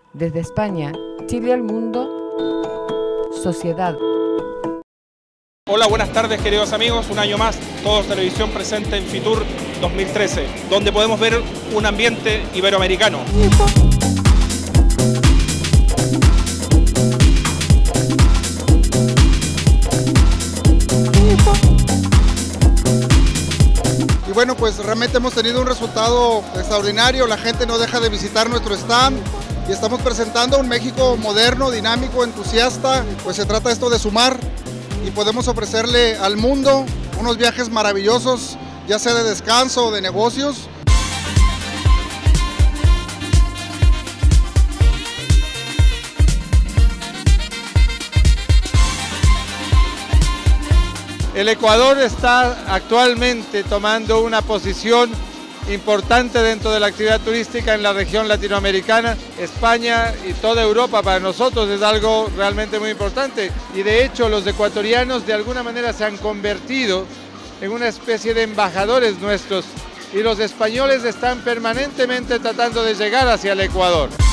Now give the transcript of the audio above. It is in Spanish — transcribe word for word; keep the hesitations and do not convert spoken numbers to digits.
Desde España, Chile al mundo, Sociedad. Hola, buenas tardes queridos amigos, un año más, Todos Televisión presente en Fitur dos mil trece, donde podemos ver un ambiente iberoamericano. Y bueno, pues realmente hemos tenido un resultado extraordinario, la gente no deja de visitar nuestro stand y estamos presentando un México moderno, dinámico, entusiasta, pues se trata esto de sumar y podemos ofrecerle al mundo unos viajes maravillosos, ya sea de descanso o de negocios. El Ecuador está actualmente tomando una posición importante dentro de la actividad turística en la región latinoamericana. España y toda Europa para nosotros es algo realmente muy importante y de hecho los ecuatorianos de alguna manera se han convertido en una especie de embajadores nuestros y los españoles están permanentemente tratando de llegar hacia el Ecuador.